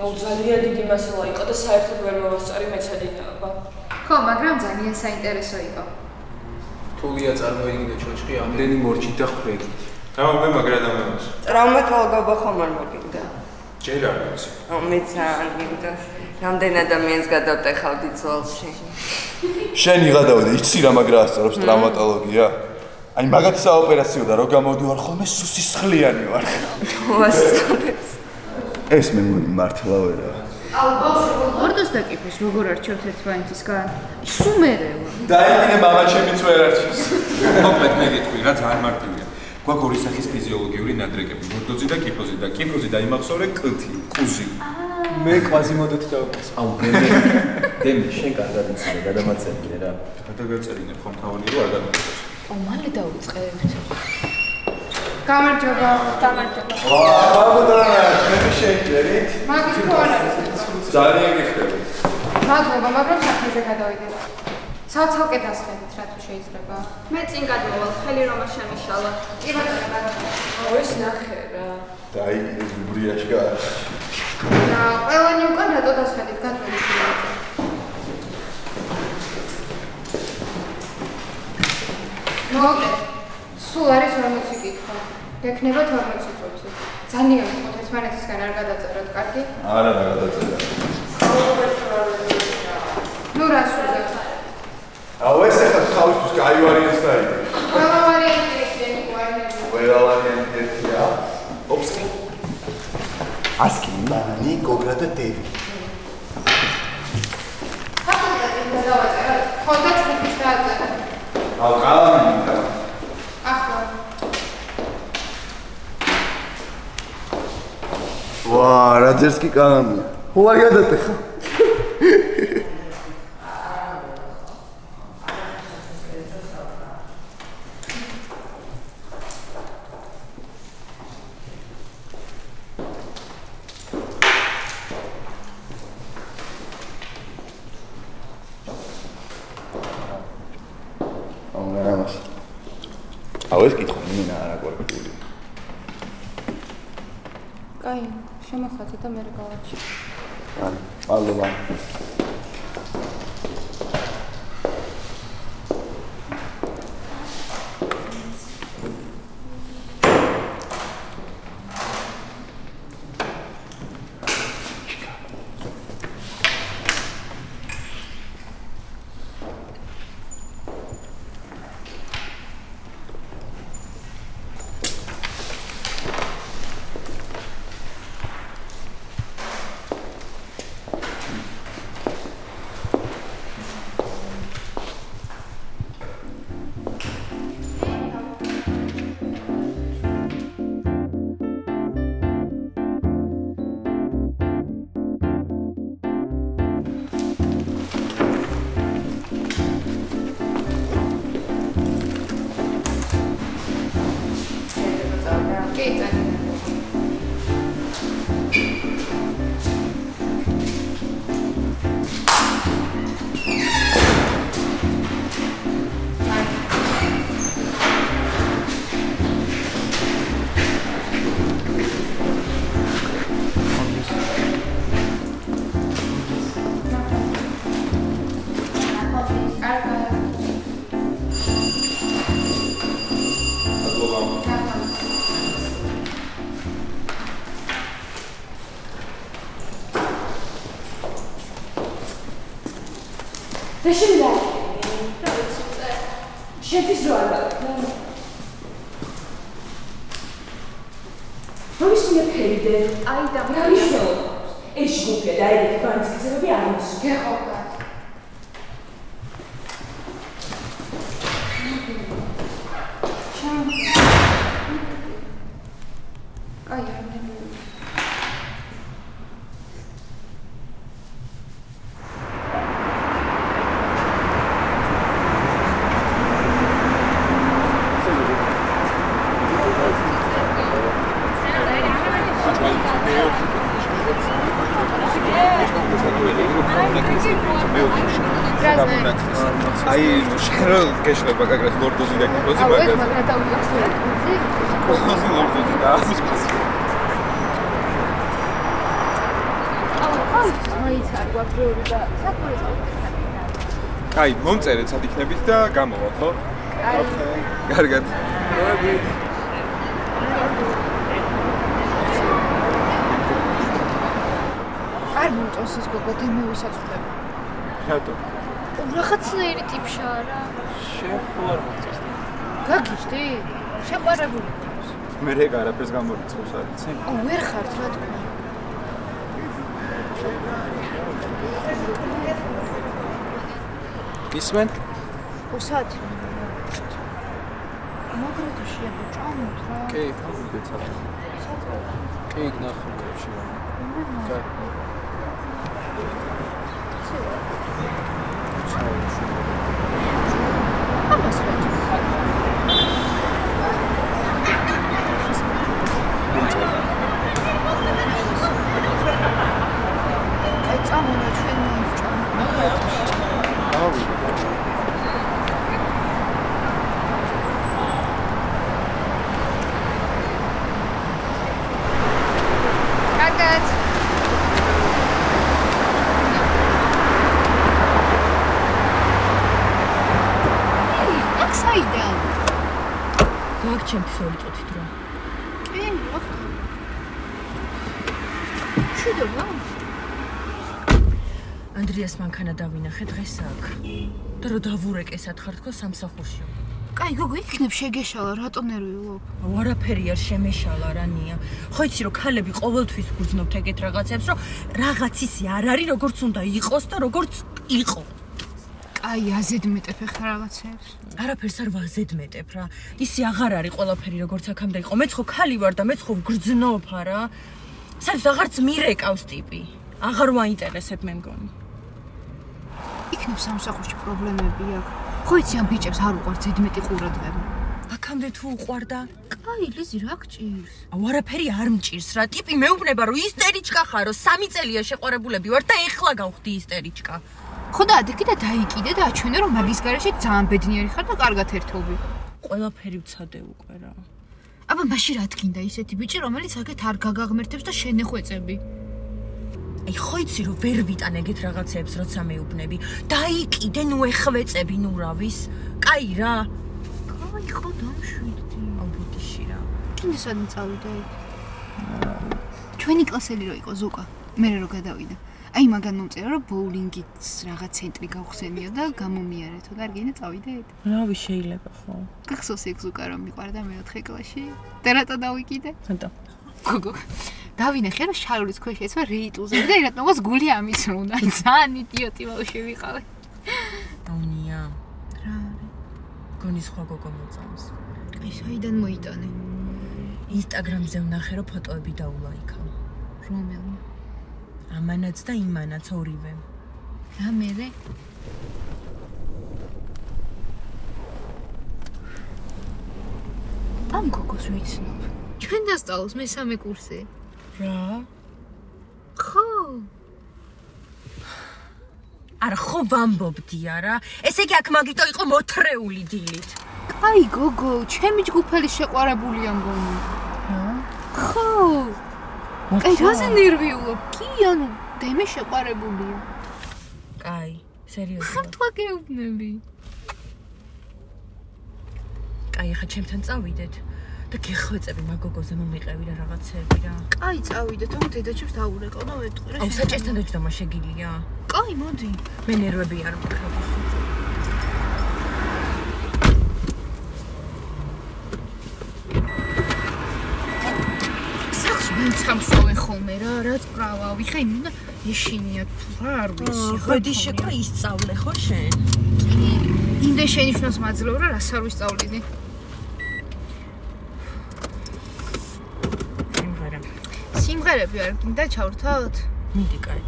ძალიან დიდი მასალა იყო და საერთოდ ვერ მოვასწარი მეცადინეობა. ხო, მაგრამ ძალიან საინტერესო იყო. თულია წარმოიდგინე ჩოჩხი ამდენი მორჩით და ხრეგით. თავი მე მაგრა დამემოს. ტრავმატოლოგობა ხომ არ მოგინდა? ჯერ არ ვიცი. მეც არ გინდა. რამდენ ადამიანს გადავტეხავდი ძვალში. შენ იღადავდი, იცი რა მაგრა ასწავლებს ტრავმატოლოგია? აი მაგათ საოპერაციო და რო გამოდივარ ხოლმე სუსისხლიანი ვარ. ეს მე მგონი მართლა ვერა. ორდოს დაკიფეს როგორ არჩევთ ერთმანეთისგან? სუმერევა. დაიგინე მამა ჩემიც ვერ არჩევს. მოკლედ მე გეტყვი რა ძალიან მარტივია. გვაქვს ორი სახის ფიზიოლოგიური ნადრეკები, ლორდოზი და კიფოზი და კიფოზი დაიმახსოვრე კლთი, კუზი. მე კვაზიმოდოთ დავკეს. აუ დემი შენ კარგად იცი და გადამაწერინე რა. გადაგაწერინე ხომ თავი რო არ გადაგაწერინე. მალე დავუწყებთ. გამარჯობა. ბაბუდა, მე შეჭერით. მაგის თუ არ არის? ძალიან გიხდები. მადლობა, მაგრამ საქმეზე გადავიდეთ. ცალ-ცალკე დასხედეთ, რა თუ შეიძლება. მე წინ გადმოვალ, ხელი რომ არ შემიშალა. კი ბატონო. ეს ნახე რა. დაიგინე ზუბრიაშკა. და ყველანი უკან რატო დასხედით, გადმოიწევთ. მოკლედ, სულ არის 40 კითხვა. გექნება 12 წუთი. ძალიან გიხოთ ერთმანეთისგან არ გადაწეროთ, კარგი? არა, რა გადაწერა. ნუ რას უძებთ? აუ ეს ახლა თავისთვის კაი ვარიანტს დაიგე. ყველა ვარიანტი ერთიანი გვარია. ყველა ვარიანტი ერთია. ოპსკი. ასკი, ბანანი, გოგრა და დევი. ფაკულტეტი გადავაწეროთ. ხონდა ჯგუფის დააწერა. აუ ყალამი და ახლა. ვა, რა ძერს კი ყალამია. ხო არ გადატეხა. აუ ეს კითხვა მინდა არა კორექტული. კაი, შემოხატე და მე გავაჩი. ან, მადლობა. აი შენ რო გეშლება გაგრას ლორდოზი და კიფოზი მაგაზე. აუ ეს მაგრა დავიახსენე. კიფოზი ლორდოზი და ამის. აუ მაინც არ გვაქვს ბევრი და საქმე კაი, მომწერეთ სად იქნებით და გამოვალ, ხო? კარგად. არ მომწონს ეს გოგო დემე ვისაწყლები. რატო? რაღაცნაირი ტიპშაა რა. შენ ხო არ მომწონს? გაგიჟდი? შეყვარებული ხარ. მე რეგ არაფერს გამორიცხავს არ იცი? ვერ ხართ რა თქმა. ისმენ? უსად. მაგრეთო შეაბჭამოთ რა. კი, ხომ გეცადე. კი, ნახო შევარ. ამას რა წამონა ჩვენ მოვჭამ. კარგად. აქ საიდან? გაგ ჩემფსორი წუთით რა. კი, ახლა. შედობა? ანდრიას მანქანა დავინახე დღეს აქ. და რო დავურეკესად ხარ თქო სამსახურში. კაი, გოგო, იქნებ შეგეშალა, რატო ნერვიულობ? არაფერი არ შემეშალა რა ნია. ხო იცი რომ ქალები ყოველთვის გრძნობთ ეგეთ რაღაცებს, რომ რაღაცისი არ არის, როგორც უნდა იყოს და როგორც იყო. კაი, აზედმეტებ ახლა რაღაცებს. არაფერს არ ვაზედმეტებ რა. ისი აღარ არის ყველაფერი როგორც აქამდე იყო. მეც ხო ქალი ვარ და მეც ხო გრძნობ რა. საერთოდ აღარც მირეკავს ტიპი. აღარ ვაინტერესებ მე მგონი. იქნებ სამსახურში პრობლემები აქვს. ხო იცი ამ ბიჭებს არ უყვართ ზედმეტი ყურადღება. აქამდე თუ უყვარდა? კაი, ლიზი რა გჭირს? არაფერი არ მჭირს რა. ტიპი მეუბნება რომ ისტერიჩკა ხარო, 3 წელია შეყვარებულები ვარ და ეხლა გავხდი ისტერიჩკა. ხო და ადე კიდე დაიკიდე და აჩვენე რომ მაგის გარეშე ძალიან ბედნიერი ხარ და კარგად ერთობი. ყველაფერი ვცადე უკვე რა. აბა მაშინ რა თქინდა ისეთი ბიჭი რომელიც აქეთ არ გაგაღმერთებს და შენ ეხვეწები. აი ხო იცი რომ ვერ ვიტან ეგეთ რაღაცებს როცა მეუბნები. დაიკიდე ნუ ეხვეწები ნუ რავის. კაი რა. კაი ხო დამშვიდდი. აუდიტში რა. კიდე სადმე წავიდე? ჩვენი კლასელი რო იყო ზუკა. მე რო გადავიდა. აი მაგან მომწერა რომ ბოულინგის რაღაც ცენტრი გავხსენიო და გამომიარეთო და არ გინდა წავიდეთ? რავი შეიძლება ხო. გახსოვს ეგ ზუკა რომ მიყვარდა მე-4 კლასში? და რატო დავიკიდე? ხანტო. გოგო. დავინახე რომ შარულის ქვეშ ეცვა რეიტუზე და რატომაც გული ამისრუნდა. ძალიან იდიოტი ბავშვი ვიყავი. აუნია. რა? გონი სხვა გოგო მოწამს. აი საიდან მოიტანე? ინსტაგრამზე ვნახე რომ ფოტოები დაულაიქავ. რომელმა? ამანაც და იმანაც ორივე. რა მერე? ამ გოგოს ვიცნობ. ჩვენ დასწავლოს მესამე კურსი. რა? ხო. არა ხო ვამბობდი არა. ესე იგი აქ მაგიტო იყო მოთრეული დილით. კაი გოგო, ჩემი ჯგუფელი შეყვარებულია მგონი. რა? ხო. კაი რაზე ნერვიულობ? კი, ანუ დემე შეყვარებულია. კაი, სერიოზულად. ხართვა გეუბნები. კაი, ახლა ჩემთან წავიდეთ და გეხვეწები მაგოგოზე მომიყევი რა რაღაცები რა. კაი, წავიდეთ, ამ დედაჩებს დაურეკავ და ვეტყვი რა. აუ, საჭესთან დაჯდომა შეგილია. კაი, მოდი. მე ნერვები არ მქრობ. მე სამსოვე ხოლმე რა, რაც პრავავი, ხე მინდა ეშინია თუ რა არ ვიცი. ხედი შეკვა ისწავლე ხო შენ? იმდე შენიშნოს მაძლევ რა, რას არ ვისწავლიდი. სიმღერები არ გინდა ჩავრთოთ? მიდი კაი.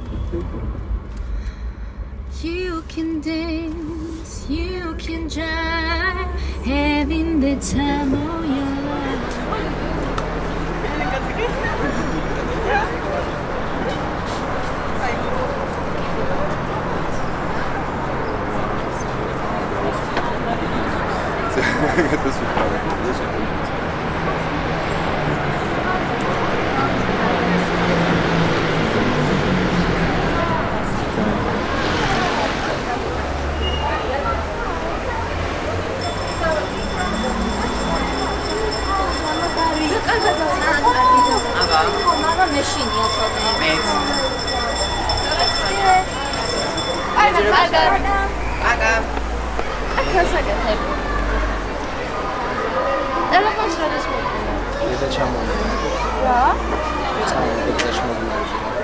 You can dance, you can jive, having the time of your life. Aga. Akasagate. Telefons როდის მოგინა? და ჩამოვიდა. რა? წავედი და ჩამოვიდა.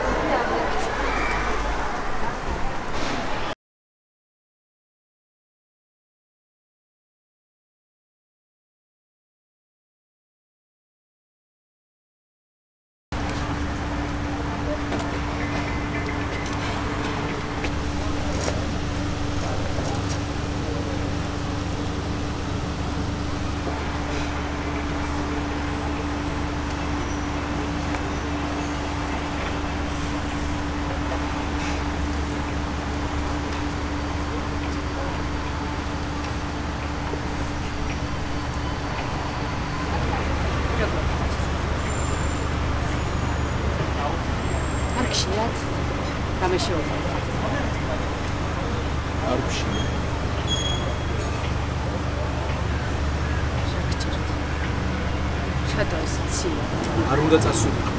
Arkshiat. Rameshova. არქში. შატოისიცი. არ უნდა წასულიყო.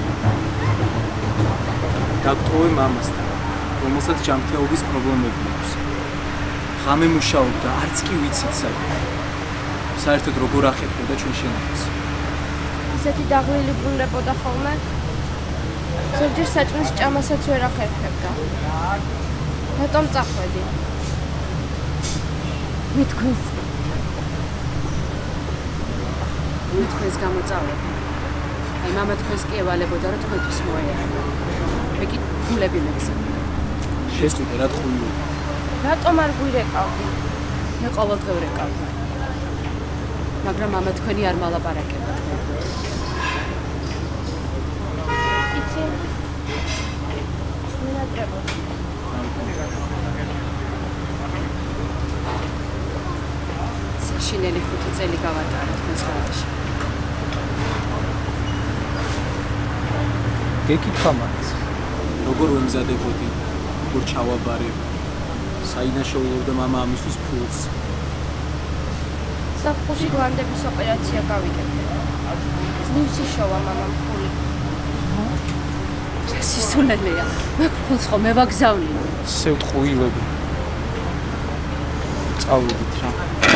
დაგტოვე მამასთან, რომელსაც ჯანმრთელობის პრობლემები აქვს. ღამე მუშაობდა, არც კი ვიცით საერთოდ. საერთოდ როგორ ახერხებდა ჩვენ შენახეს. ისეთი დაღლილი ბრუნდებოდა ხოლმე. ზოგჯერ საჭმლის ჭამასაც ვერ ახერხებდა. რატომ წახვედი? მithქვენს გამოწავლები. აი მამა თქვენს კი ევალებოდა რომ თქვენთვის მოეარა. მე კი ფულები მეგზავნა. შეწყვიტე რა თქვია. რატომ არ გვირეკავდი? მე ყოველდღე ვrეკავდი. მაგრამ მამა თქვენი არ მალაპარაკებდა თქვენთან. იცი? მინატრებოდი. საშინელი 5 წელი გავატარა თქვენს გარეშე. გეკითხა მას, როგორ ვემზადებოდი, როგორ ჩავაბარებ, საინაშე ულობდა მამა ამისთვის ფულს. საფხუში გვანდების ოპერაცია გავიკეთე. ძნივსი შოვა მამამ ფული. სისულელეა. მე ფულს ხომ მევაგზავნი. სევტყუილები. წავედით რა.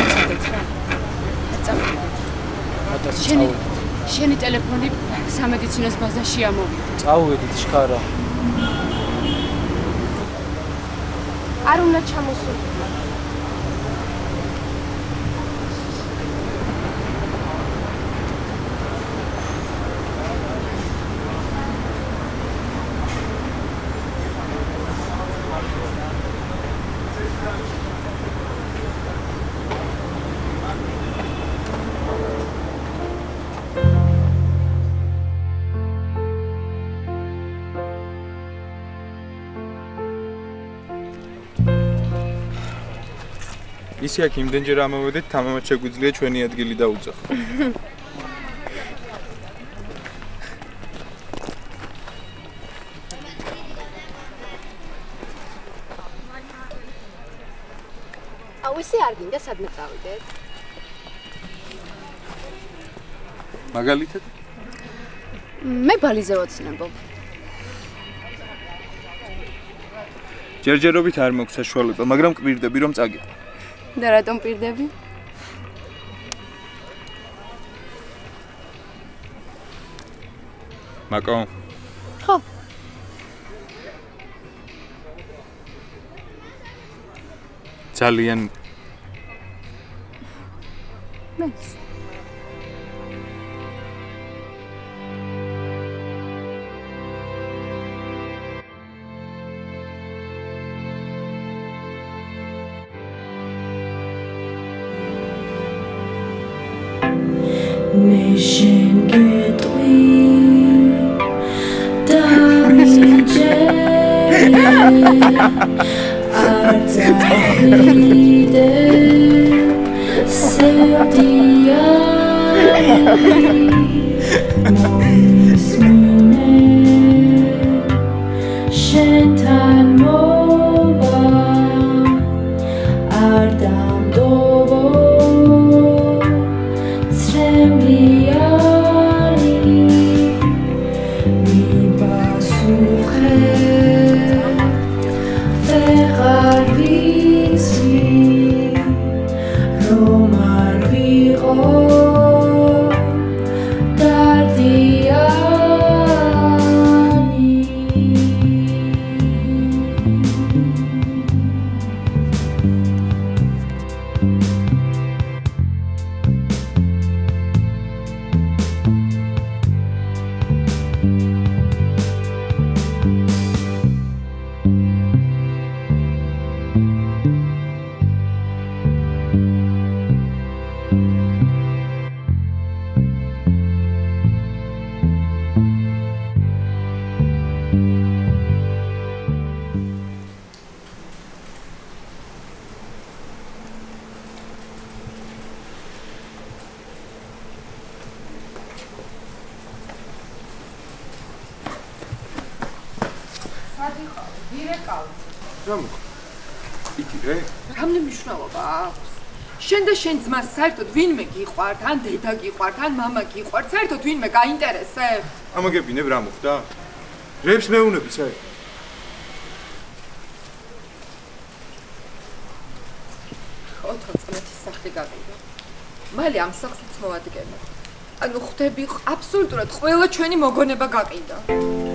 შენი ტელეფონი სამედიცინოს ბაზაში ამოვიდა. წავედით შქარა. არ უნდა ჩამოსულიყო. ისი აქ იმდენჯერ ამოვედით, თამამად შეგვიძლია ჩვენი ადგილი დაუძახო. აუ ისე არ გინდა სადმე წავიდეთ? მაგალითად? მე ბალიზე ვოცნებობ. ჯერჯერობით არ მაქვს საშუალება, მაგრამ კვირდები რომ წაგიყო. და რატომ პირდები? მაკო. ხო. ძალიან მეც. Mission getwi damije artide sevdiya moismine shetan mova ardam dovo Ferrari რამდენი მნიშვნელობა აქვს? შენ და შენ ძმას საერთოდ ვინმე გიყვართ, ან დედა გიყვართ, ან მამა გიყვართ, საერთოდ ვინმე გაინტერესებს? ამაგებინებ რა მოხდა? რებს მეუნები საერთოდ? ოთხწლეთის სახლი გავიდა. მალე ამ სახლს მოვადგენე. ანუ ხვდები აბსოლუტურად ყველა ჩვენი მოგონება გაყიდა.